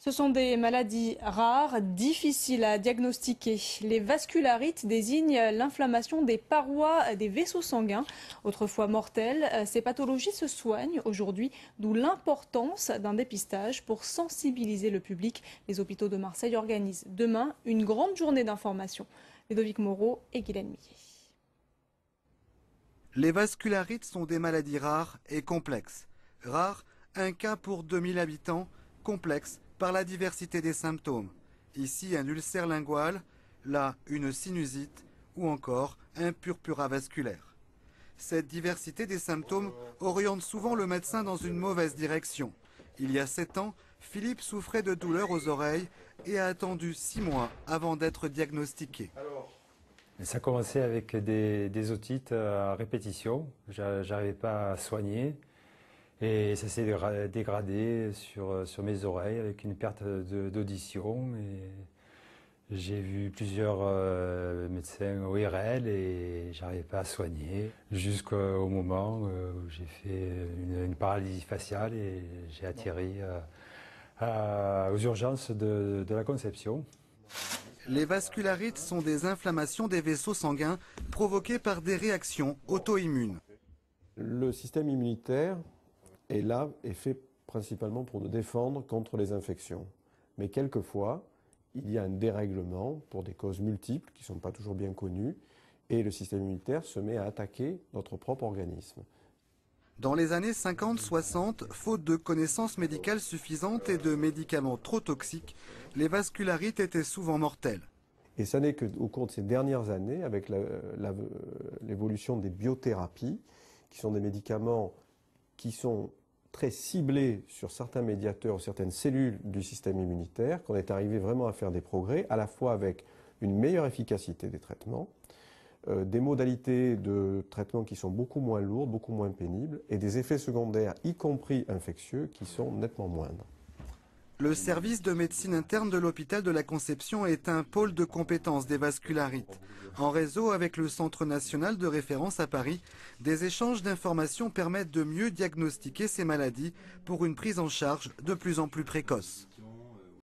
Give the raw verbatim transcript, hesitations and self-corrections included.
Ce sont des maladies rares, difficiles à diagnostiquer. Les vascularites désignent l'inflammation des parois des vaisseaux sanguins. Autrefois mortelles, ces pathologies se soignent aujourd'hui, d'où l'importance d'un dépistage pour sensibiliser le public. Les hôpitaux de Marseille organisent demain une grande journée d'information. Ludovic Moreau et Guylaine Millet. Les vascularites sont des maladies rares et complexes. Rares, un cas pour deux mille habitants, complexe par la diversité des symptômes. Ici, un ulcère lingual, là, une sinusite ou encore un purpura vasculaire. Cette diversité des symptômes oriente souvent le médecin dans une mauvaise direction. Il y a sept ans, Philippe souffrait de douleurs aux oreilles et a attendu six mois avant d'être diagnostiqué. Ça a commencé avec des, des otites à répétition. J'arrivais pas à soigner. Et ça s'est dégradé sur, sur mes oreilles avec une perte d'audition. J'ai vu plusieurs euh, médecins O R L et j'arrivais pas à soigner. Jusqu'au moment où j'ai fait une, une paralysie faciale et j'ai atterri à, à, aux urgences de, de la Conception. Les vascularites sont des inflammations des vaisseaux sanguins provoquées par des réactions auto-immunes. Le système immunitaire est là et fait principalement pour nous défendre contre les infections. Mais quelquefois, il y a un dérèglement pour des causes multiples qui ne sont pas toujours bien connues et le système immunitaire se met à attaquer notre propre organisme. Dans les années cinquante soixante, faute de connaissances médicales suffisantes et de médicaments trop toxiques, les vascularites étaient souvent mortelles. Et ça n'est qu'au cours de ces dernières années, avec l'évolution des biothérapies, qui sont des médicaments qui sont très ciblés sur certains médiateurs ou certaines cellules du système immunitaire, qu'on est arrivé vraiment à faire des progrès, à la fois avec une meilleure efficacité des traitements, euh, des modalités de traitement qui sont beaucoup moins lourdes, beaucoup moins pénibles, et des effets secondaires, y compris infectieux, qui sont nettement moindres. Le service de médecine interne de l'hôpital de la Conception est un pôle de compétences des vascularites. En réseau avec le Centre national de référence à Paris, des échanges d'informations permettent de mieux diagnostiquer ces maladies pour une prise en charge de plus en plus précoce.